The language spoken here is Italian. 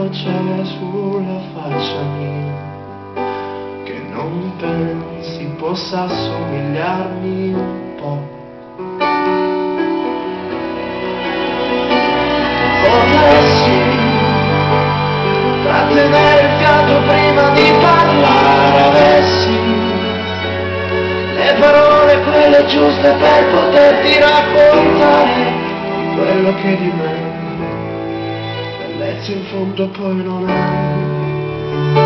cosa c'è sulla faccia mia che non pensi possa assomigliarmi un po'. Vorresti trattenere il fiato prima di parlare, avessi le parole quelle giuste per poterti raccontare di quello che di me bellezza in fondo poi non è.